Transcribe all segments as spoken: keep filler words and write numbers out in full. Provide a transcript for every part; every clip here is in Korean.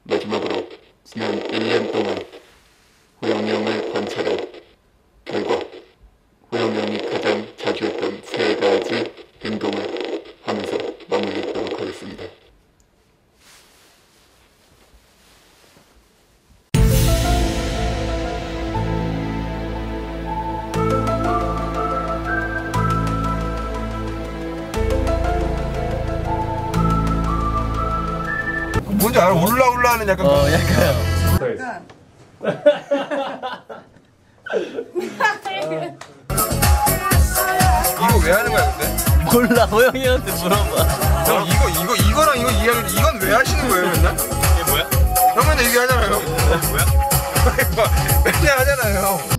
마지막으로 지난 일 년 동안 호영이 형을 관찰한 결과 호영이 형이 가장 자주 했던 세 가지 행동을 하면서 마무리 짓도록 하겠습니다. 뭔지 알아? 울라 울라 하는 약간 어 약간 약간 이거 왜 하는 거야 근데? 몰라. 호영이한테 물어봐. 형 이거 이거 이거랑 이거 이야기 이건 왜 하시는 거예요 맨날? 이게 뭐야? 형 맨날 얘기하잖아요. 뭐야? 맨날 하잖아요.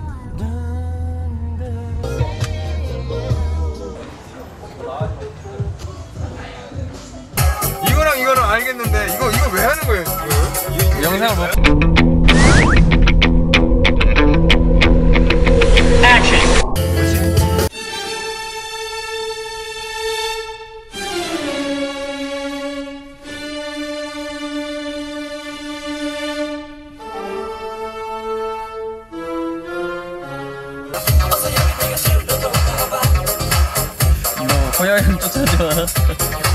이거랑 이거랑 알겠는데 이거 이거 왜 하는 거예요 지금? 이거, 이거 영상을 뭐 뭐 호영이 형 쫓아줘.